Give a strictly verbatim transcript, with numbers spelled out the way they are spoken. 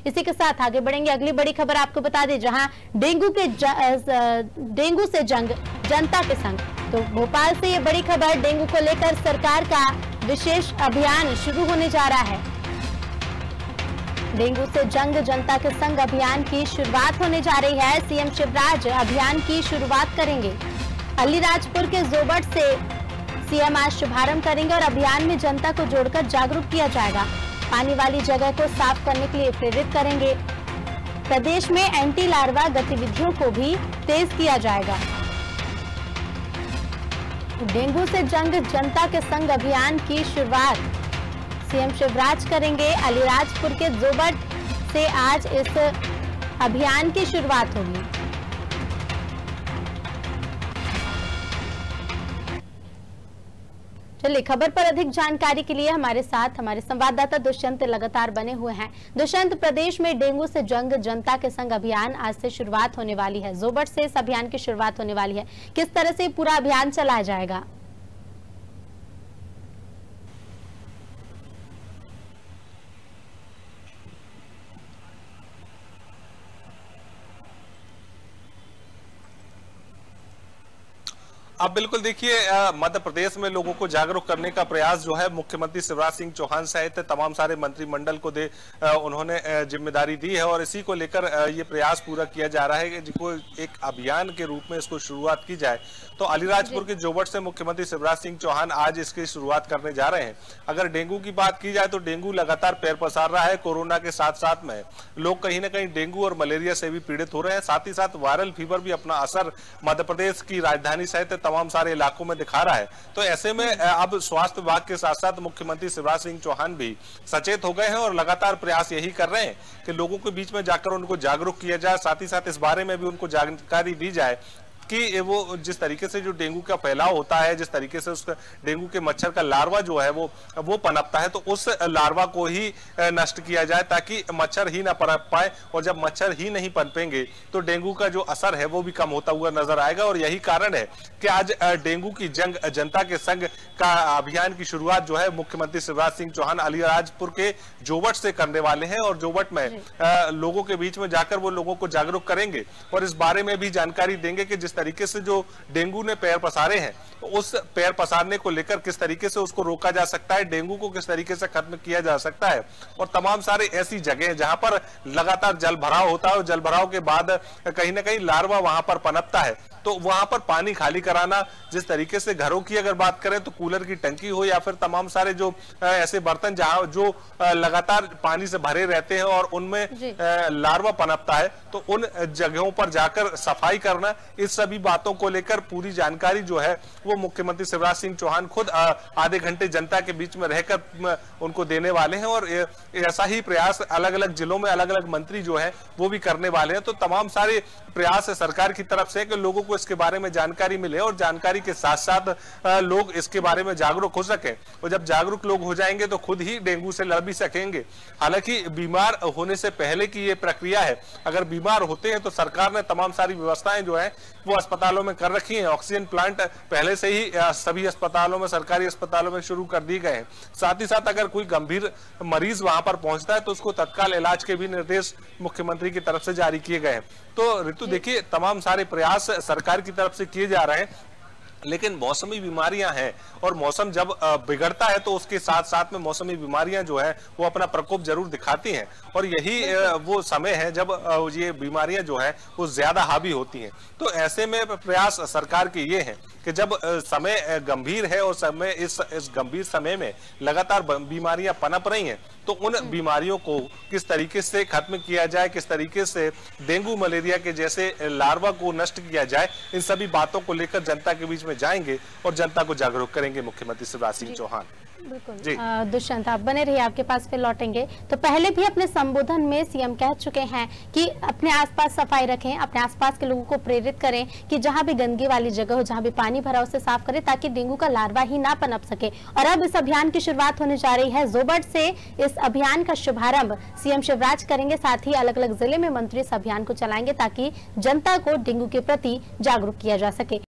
इसी के साथ आगे बढ़ेंगे। अगली बड़ी खबर आपको बता दें, जहां डेंगू के डेंगू से जंग जनता के संग। तो भोपाल से ये बड़ी खबर, डेंगू को लेकर सरकार का विशेष अभियान शुरू होने जा रहा है। डेंगू से जंग जनता के संग अभियान की शुरुआत होने जा रही है। सीएम शिवराज अभियान की शुरुआत करेंगे। अलीराजपुर के जोबट से सीएम आज शुभारंभ करेंगे और अभियान में जनता को जोड़कर जागरूक किया जाएगा। पानी वाली जगह को साफ करने के लिए प्रेरित करेंगे। प्रदेश में एंटी लार्वा गतिविधियों को भी तेज किया जाएगा। डेंगू से जंग जनता के संग अभियान की शुरुआत सीएम शिवराज करेंगे। अलीराजपुर के जोबट से आज इस अभियान की शुरुआत होगी। चलिए, खबर पर अधिक जानकारी के लिए हमारे साथ हमारे संवाददाता दुष्यंत लगातार बने हुए हैं। दुष्यंत, प्रदेश में डेंगू से जंग जनता के संग अभियान आज से शुरुआत होने वाली है। जोबट से इस अभियान की शुरुआत होने वाली है। किस तरह से पूरा अभियान चलाया जाएगा? अब बिल्कुल देखिए, मध्य प्रदेश में लोगों को जागरूक करने का प्रयास जो है मुख्यमंत्री शिवराज सिंह चौहान सहित तमाम सारे मंत्रिमंडल को दे उन्होंने जिम्मेदारी दी है और इसी को लेकर ये प्रयास पूरा किया जा रहा है कि जिसको एक अभियान के रूप में इसको शुरुआत की जाए। तो अलीराजपुर के जोबट से मुख्यमंत्री शिवराज सिंह चौहान आज इसकी शुरुआत करने जा रहे हैं। अगर डेंगू की बात की जाए तो डेंगू लगातार पैर पसार रहा है। कोरोना के साथ साथ में लोग कहीं ना कहीं डेंगू और मलेरिया से भी पीड़ित हो रहे हैं। साथ ही साथ वायरल फीवर भी अपना असर मध्य प्रदेश की राजधानी सहित तमाम सारे इलाकों में दिखा रहा है। तो ऐसे में अब स्वास्थ्य विभाग के साथ साथ मुख्यमंत्री शिवराज सिंह चौहान भी सचेत हो गए हैं और लगातार प्रयास यही कर रहे हैं कि लोगों के बीच में जाकर उनको जागरूक किया जाए। साथ ही साथ इस बारे में भी उनको जानकारी दी जाए कि वो जिस तरीके से जो डेंगू का फैलाव होता है, जिस तरीके से उस डेंगू के मच्छर का लार्वा जो है वो वो पनपता है, तो उस लार्वा को ही नष्ट किया जाए ताकि मच्छर ही ना पनप पाए। और जब मच्छर ही नहीं पनपेंगे तो डेंगू का जो असर है वो भी कम होता हुआ नजर आएगा। और यही कारण है कि आज डेंगू की जंग जनता के संग का अभियान की शुरुआत जो है मुख्यमंत्री शिवराज सिंह चौहान अलीराजपुर के जोबट से करने वाले हैं और जोबट में लोगों के बीच में जाकर वो लोगों को जागरूक करेंगे और इस बारे में भी जानकारी देंगे कि जिस तरीके से जो डेंगू ने पैर पसारे हैं, उस पैर पसारने को लेकर किस तरीके से उसको रोका जा सकता है, डेंगू को किस तरीके से खत्म किया जा सकता है। और तमाम सारे ऐसी जगह जहां पर लगातार जल भराव होता है और जल भराव के बाद कहीं ना कहीं लार्वा वहां पर पनपता है, तो वहां पर पानी खाली कराना, जिस तरीके से घरों की अगर बात करें तो कूलर की टंकी हो या फिर तमाम सारे जो ऐसे बर्तन जहां जो लगातार पानी से भरे रहते हैं और उनमें लार्वा पनपता है, तो उन जगहों पर जाकर सफाई करना, इस सभी बातों को लेकर पूरी जानकारी जो है वो मुख्यमंत्री शिवराज सिंह चौहान खुद आधे घंटे जनता के बीच में रहकर उनको देने वाले हैं। और ऐसा ही प्रयास अलग अलग जिलों में अलग अलग मंत्री जो है वो भी करने वाले हैं। तो तमाम सारे प्रयास सरकार की तरफ से कि लोगों को इसके बारे में जानकारी मिले और जानकारी के साथ साथ लोग इसके बारे में जागरूक हो सके। और जब जागरूक लोग हो जाएंगे तो खुद ही डेंगू से लड़ भी सकेंगे। हालांकि बीमार होने से पहले की ये प्रक्रिया है, अगर बीमार होते हैं तो सरकार ने तमाम सारी व्यवस्थाएं जो है वो अस्पतालों में कर रखी हैं। ऑक्सीजन प्लांट पहले से ही सभी अस्पतालों में, सरकारी अस्पतालों में शुरू कर दिए गए हैं। साथ ही साथ अगर कोई गंभीर मरीज वहां पर पहुंचता है तो उसको तत्काल इलाज के भी निर्देश मुख्यमंत्री की तरफ से जारी किए गए हैं। तो ऋतु देखिए, तमाम सारे प्रयास सरकार की तरफ से किए जा रहे हैं, लेकिन मौसमी बीमारियां हैं और मौसम जब बिगड़ता है तो उसके साथ साथ में मौसमी बीमारियां जो है वो अपना प्रकोप जरूर दिखाती हैं और यही वो समय है जब ये बीमारियां जो है वो ज्यादा हावी होती हैं। तो ऐसे में प्रयास सरकार के ये हैं कि जब समय गंभीर है और समय इस इस गंभीर समय में लगातार बीमारियां पनप रही हैं, तो उन बीमारियों को किस तरीके से खत्म किया जाए, किस तरीके से डेंगू मलेरिया के जैसे लार्वा को नष्ट किया जाए, इन सभी बातों को लेकर जनता के बीच में जाएंगे और जनता को जागरूक करेंगे मुख्यमंत्री शिवराज सिंह चौहान। बिल्कुल दुष्यंत, आप बने रहिए, आपके पास फिर लौटेंगे। तो पहले भी अपने संबोधन में सीएम कह चुके हैं कि अपने आसपास सफाई रखें, अपने आसपास के लोगों को प्रेरित करें कि जहां भी गंदगी वाली जगह हो, जहां भी पानी भरा उसे साफ करें ताकि डेंगू का लार्वा ही ना पनप सके। और अब इस अभियान की शुरुआत होने जा रही है। जोबट से इस अभियान का शुभारंभ सीएम शिवराज करेंगे। साथ ही अलग अलग जिले में मंत्री इस अभियान को चलाएंगे ताकि जनता को डेंगू के प्रति जागरूक किया जा सके।